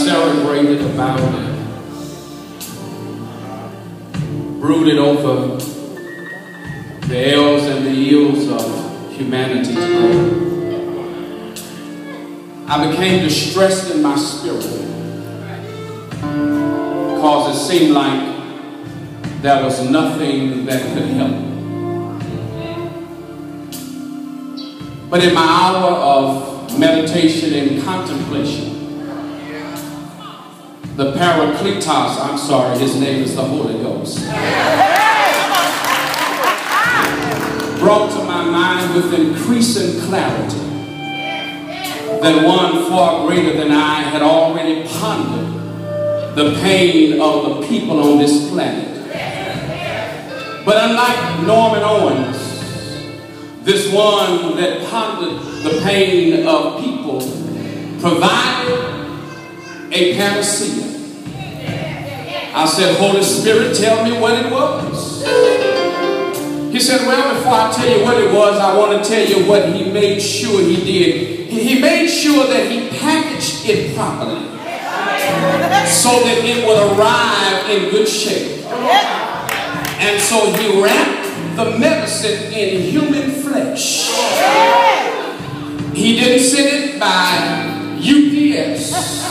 celebrated about and brooded over the ills and the ills of humanity today, I became distressed in my spirit because it seemed like there was nothing that could help. But in my hour of meditation and contemplation, the Paracletos, I'm sorry, his name is the Holy Ghost, brought to my mind with increasing clarity that one far greater than I had already pondered the pain of the people on this planet. But unlike Norman Owens, this one that pondered the pain of people provided a panacea. I said, Holy Spirit, tell me what it was. He said, well, before I tell you what it was, I want to tell you what he made sure he did. He made sure that he packaged it properly so that it would arrive in good shape. And so he wrapped the medicine in human flesh. He didn't send it by UPS.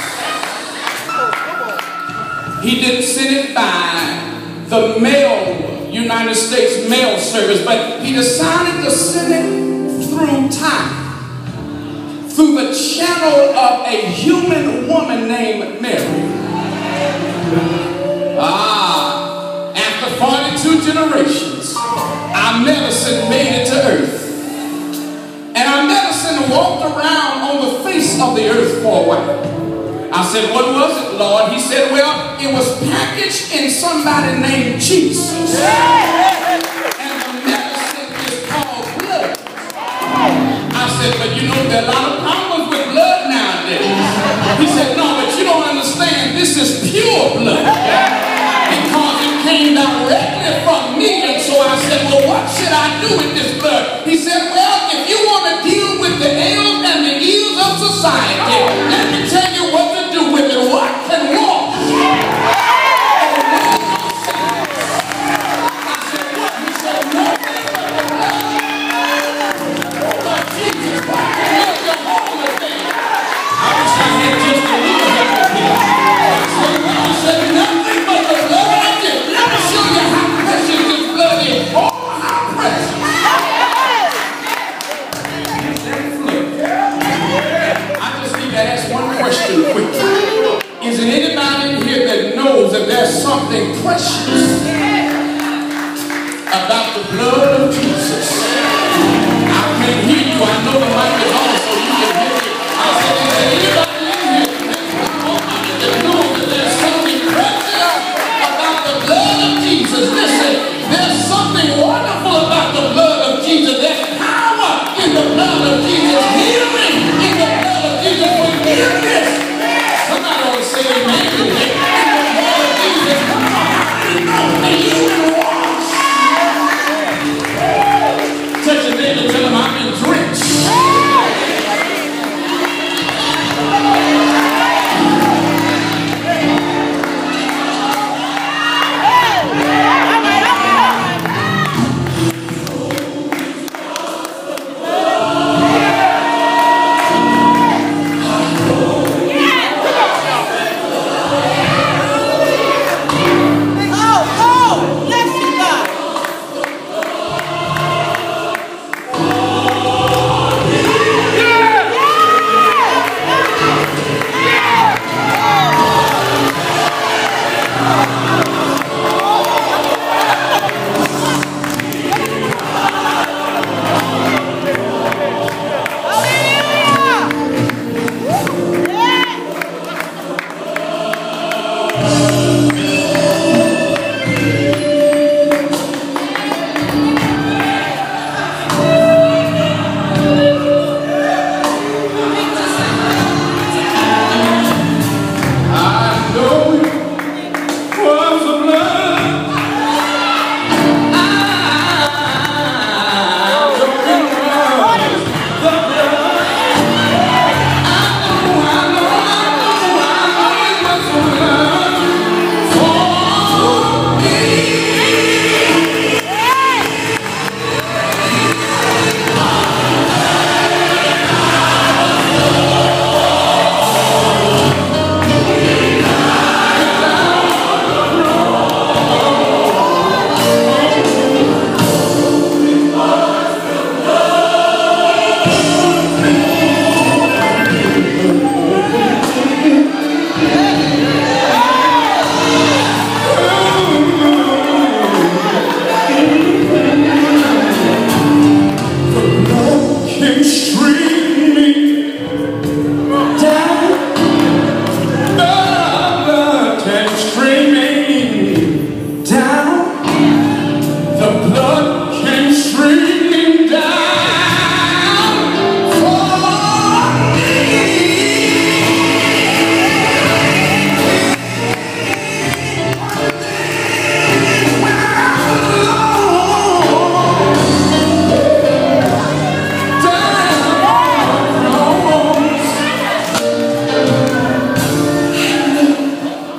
He didn't send it by the United States Mail Service, but he decided to send it through time, through the channel of a human woman named Mary. After 42 generations, our medicine made it to earth. And our medicine walked around on the face of the earth for a while. I said, what was it, Lord? He said, well, it was packaged in somebody named Jesus. And the medicine is called blood. I said, but you know, there are a lot of problems with blood nowadays. He said, no, but you don't understand. This is pure blood. Because it came directly from me. And so I said, well, what should I do with this blood? He said, well, if you want to deal with the ills and the ills of society, let me tell you what to do with it. What can walk? I said, what? He said, nothing but Jesus. What can make you whole again? I wish I had just a little bit of him. He said, nothing but the blood of Jesus. Let me show you how precious this blood is. Oh, how precious. I just need to ask one question quickly. Is there anybody in here that knows that there's something precious about the blood of Jesus? I can't hear you. I know the mic is on, so you can hear me. I said, is there anybody in here that knows that there's something precious about the blood of Jesus? Listen, there's something wonderful about the blood of Jesus. There's power in the blood of Jesus. Healing in the blood of Jesus. Forgiveness. Somebody ought to say amen. In the blood of Jesus. Come on, I know that you can wash. Touch your neighbor and tell him I've been drenched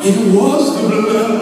It was the blood